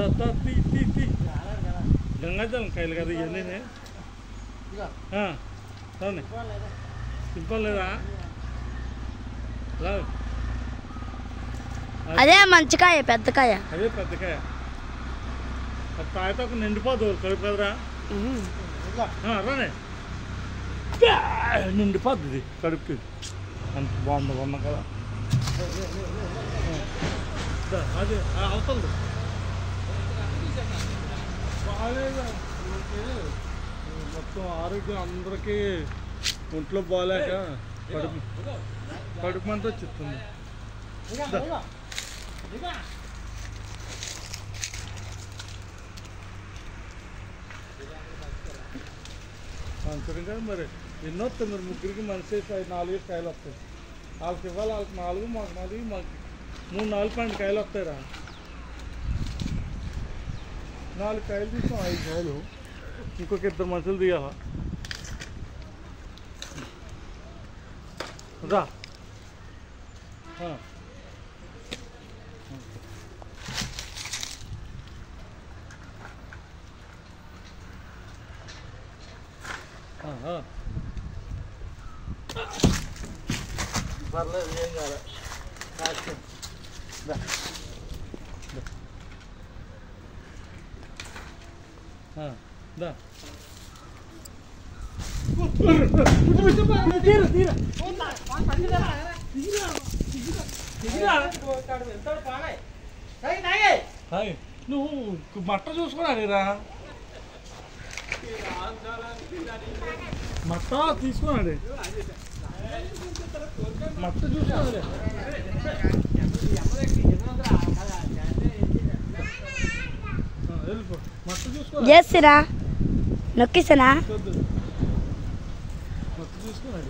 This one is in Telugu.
గంగాజలం కాయలు కదా ఇవన్నీ సింపల్ లేదా అదే మంచికాయ పెద్దకాయ అదే పెద్దకాయ అది తాగితే ఒక నిండిపోదు కడుపు కదరా రానే నిండిపోద్ది ఇది కడుపుకి అంత బాగుంది కదా అది అవతలది బాగాలేదు మొత్తం ఆరోగ్యం అందరికీ ఒంట్లో బాగాలేక కడుపు అంతా చెప్తుంది మంచిది కదా మరి ఎన్నో వస్తాయి మరి ముగ్గురికి మనిషి 4 కాయలు వస్తాయి వాళ్ళకి ఇవ్వాలి వాళ్ళకి 4 మాకు 4 మాకు 3-4 పండు కాయలు వస్తాయిరా 4 కాయలు తీసాం 5 కాయలు ఇంకొక 2 మనుషులు తీయాలా రా పర్లేదు ఏం కాదు నువ్వు మట్ట చూసుకున్నాడురా మట్ట తీసుకున్నాడు మట్ట చూసుకున్నాడు మట్ట చూసుకో చేసిరా నొక్కిసనా మట్ట చూసుకున్నాడు